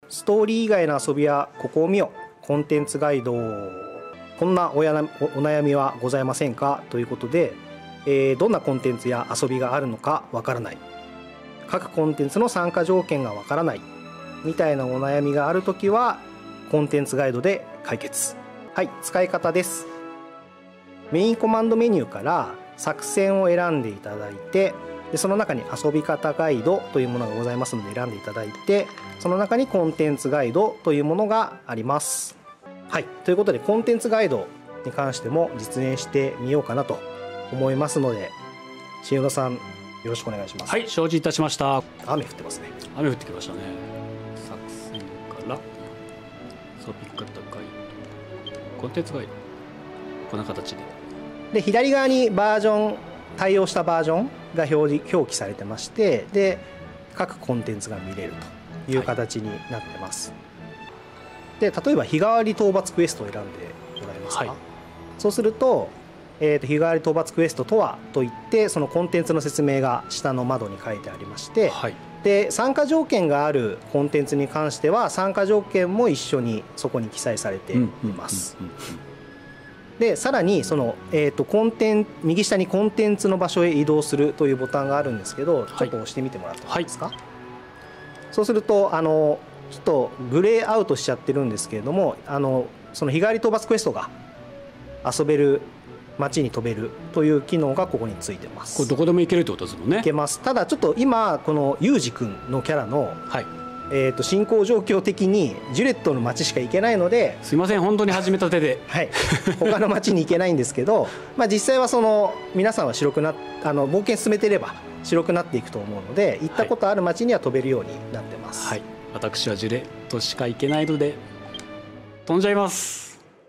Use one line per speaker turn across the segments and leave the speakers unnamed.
ストーリー以外の遊びはここを見よ、コンテンツガイド。こんなお悩みはございませんかということで、どんなコンテンツや遊びがあるのかわからない、各コンテンツの参加条件がわからないみたいなお悩みがあるときはコンテンツガイドで解決。はい、使い方です。メインコマンドメニューから作戦を選んでいただいて、でその中に遊び方ガイドというものがございますので選んでいただいて、その中にコンテンツガイドというものがあります。はい、ということでコンテンツガイドに関しても実演してみようかなと思いますので、塩田さんよろしくお願いします。
はい、承知いたしました。
雨降ってますね。
雨降ってきましたね。作戦から遊び方ガイド、コンテンツガイド、こんな形で
左側にバージョン、対応したバージョンが表記されてまして、で各コンテンツが見れるという形になってます。で例えば日替わり討伐クエストを選んでもらえますか。はい、そうすると、日替わり討伐クエストとはといって、そのコンテンツの説明が下の窓に書いてありまして、はい、で参加条件があるコンテンツに関しては参加条件も一緒にそこに記載されています。でさらにその、右下にコンテンツの場所へ移動するというボタンがあるんですけど、ちょっと押してみてもらってもいいですか。はい、そうするとちょっとグレーアウトしちゃってるんですけれども、その日替わり討伐クエストが遊べる、街に飛べるという機能がここについてます。
これどこでも行けるってことですもんね。
行けます。ただちょっと今このユージ君のキャラの、はい、進行状況的にジュレットの街しか行けないので、
すいません本当に始めたてで、
はい、他の街に行けないんですけど実際はその皆さんは冒険進めてれば白くなっていくと思うので、行ったことある街には飛べるようになってます。
はい、私はジュレットしか行けないので飛んじゃいます。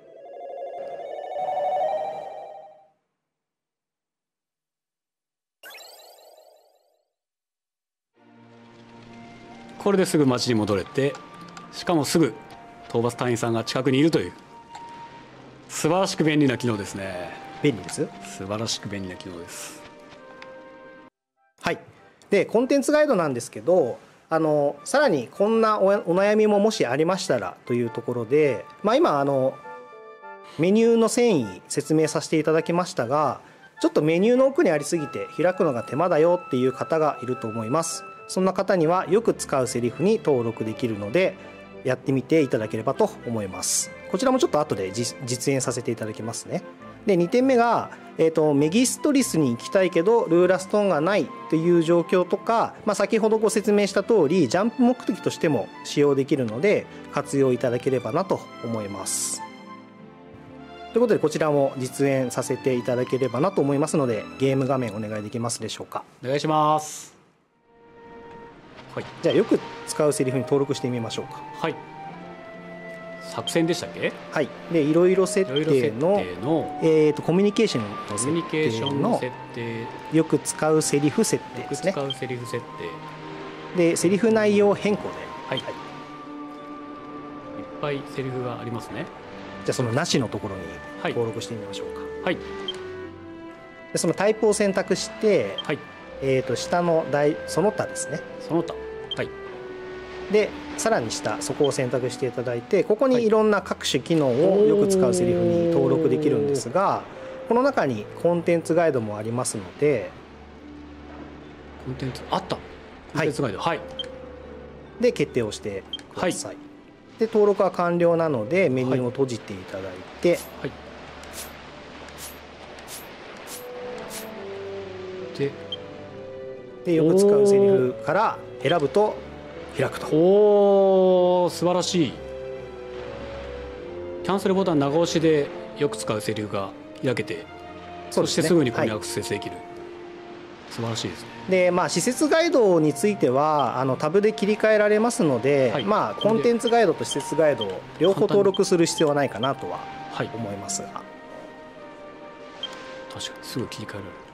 これですぐ町に戻れて、しかもすぐ討伐隊員さんが近くにいるという素晴らしく便利な機能ですね。
便利です。
素晴らしく便利な機能です。
はい、でコンテンツガイドなんですけど、さらにこんなお悩みももしありましたらというところで、今メニューの遷移説明させていただきましたが、ちょっとメニューの奥にありすぎて開くのが手間だよっていう方がいると思います。そんな方にはよく使うセリフに登録できるのでやってみていただければと思います。こちらもちょっと後で実演させていただきますね。で2点目が、メギストリスに行きたいけどルーラストーンがないという状況とか、先ほどご説明した通りジャンプ目的としても使用できるので活用いただければなと思います。ということでこちらも実演させていただければなと思いますので、ゲーム画面お願いできますでしょうか。
お願いします。
はい、じゃあよく使うセリフに登録してみましょうか。
はい、作戦でしたっけ。
はい、でいろいろ設定のコミュニケーションの設定のよく使うセリフ設定ですね。
よく使うセリフ設定
でセリフ内容変更で、
はい、いっぱいセリフがありますね。
じゃあそのなしのところに登録してみましょうか。
はい、
でそのタイプを選択して、はい、下のその他ですね。
その他、はい、
でさらに下そこを選択していただいて、ここにいろんな各種機能をよく使うセリフに登録できるんですが、この中にコンテンツガイドもありますので、
コンテンツあった、コンテンツガイド、はい、
で決定をしてください。はい、で登録は完了なのでメニューを閉じていただいて、はい、でよく使うセリフから選ぶと開くと。
おお、素晴らしい。キャンセルボタン長押しでよく使うセリフが開けて、そしてすぐにここにアクセスできる、はい、素晴らしいですね。
で施設ガイドについてはタブで切り替えられますので、はい、コンテンツガイドと施設ガイドを両方登録する必要はないかなとは思いますが、
確かにすぐ切り替えられる。